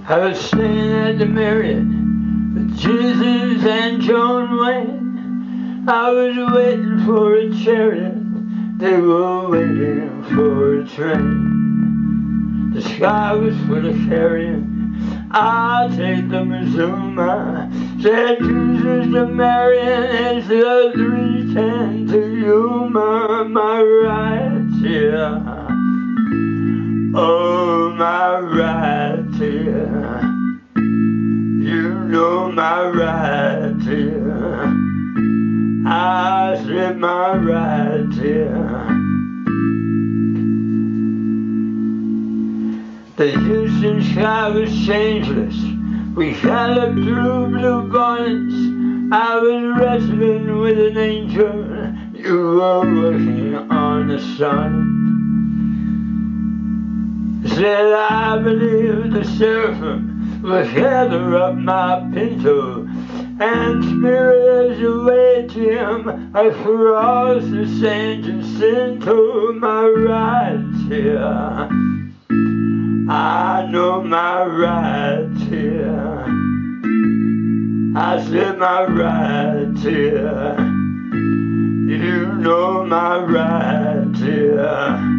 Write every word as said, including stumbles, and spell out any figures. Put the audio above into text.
I was staying at the Marriott with Jesus and John Wayne. I was waiting for a chariot, they were waiting for a train. The sky was full of carrion, I'll take the Mazuma. Said Jesus to Marion, it's the three ten to Yuma. My ride's here, oh my ride's here. You know my ride's here, I said my ride's here. The Houston sky was changeless, we galloped through blue bonnets. I was wrestling with an angel, you were working on a sonnet. Said I believe the seraphim will gather up my pinto and spirit away to him across the San Jacinto. My ride's here, I know my ride's here, I said my ride's here, you know my ride's here.